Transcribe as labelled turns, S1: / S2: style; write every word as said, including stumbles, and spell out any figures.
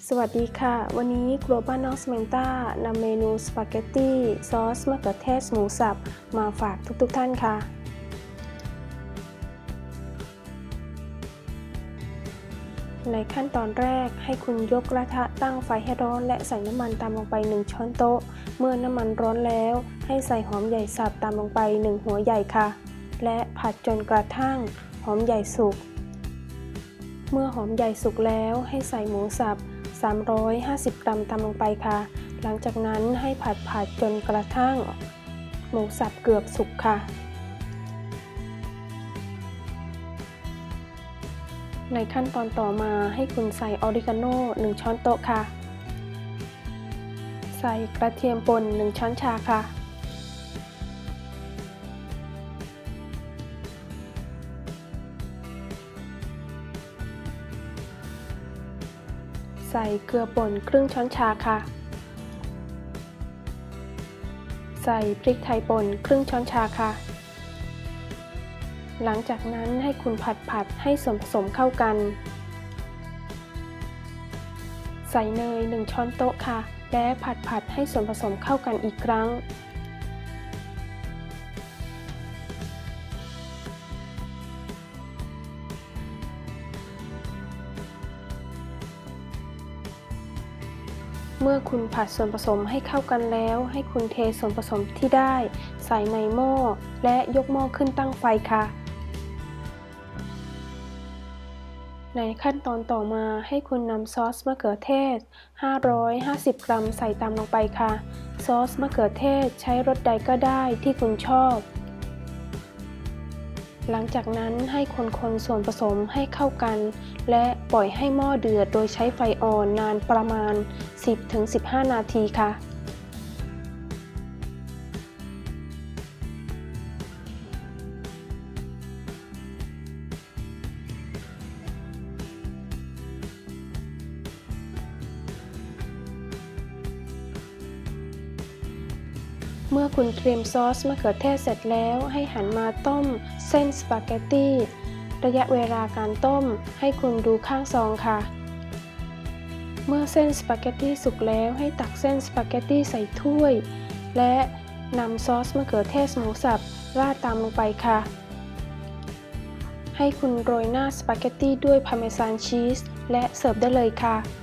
S1: สวัสดีค่ะวันนี้ครัวบ้านนอกสเมนต้านำเมนูสปาเกตตี้ซอสมะเขือเทศหมูสับมาฝากทุกๆท่านค่ะในขั้นตอนแรกให้คุณยกกระทะตั้งไฟให้ร้อนและใส่น้ำมันตามลงไปหนึ่งช้อนโต๊ะเมื่อน้ำมันร้อนแล้วให้ใส่หอมใหญ่สับตามลงไปหนึ่งหัวใหญ่ค่ะและผัดจนกระทั่งหอมใหญ่สุกเมื่อหอมใหญ่สุกแล้วให้ใส่หมูสับสามร้อยห้าสิบกรัมตามลงไปค่ะหลังจากนั้นให้ผัดผัดจนกระทั่งหมูสับเกือบสุกค่ะในขั้นตอนต่อมาให้คุณใส่ออริกาโน่หนึ่งช้อนโต๊ะค่ะใส่กระเทียมป่นหนึ่งช้อนชาค่ะใส่เกลือป่นครึ่งช้อนชาค่ะใส่พริกไทยป่นครึ่งช้อนชาค่ะหลังจากนั้นให้คุณผัดผัดให้ส่วนผสมเข้ากันใส่เนยหนึ่งช้อนโต๊ะค่ะและผัดผัดให้ส่วนผสมเข้ากันอีกครั้งเมื่อคุณผัดส่วนผสมให้เข้ากันแล้วให้คุณเทส่วนผสมที่ได้ใส่ในหม้อและยกหม้อขึ้นตั้งไฟค่ะในขั้นตอนต่อมาให้คุณนำซอสมะเขือเทศห้าร้อยห้าสิบกรัมใส่ตามลงไปค่ะซอสมะเขือเทศใช้รสใดก็ได้ที่คุณชอบหลังจากนั้นให้คนๆส่วนผสมให้เข้ากันและปล่อยให้หม้อเดือดโดยใช้ไฟอ่อนนานประมาณ สิบถึงสิบห้า นาทีค่ะเมื่อคุณเตรียมซอสมะเขือเทศเสร็จแล้วให้หันมาต้มเส้นสปาเกตตี้ระยะเวลาการต้มให้คุณดูข้างซองค่ะเมื่อเส้นสปาเกตตี้สุกแล้วให้ตักเส้นสปาเกตตี้ใส่ถ้วยและนำซอสมะเขือเทศหมูสับราดตามลงไปค่ะให้คุณโรยหน้าสปาเกตตี้ด้วยพาร์เมซานชีสและเสิร์ฟได้เลยค่ะ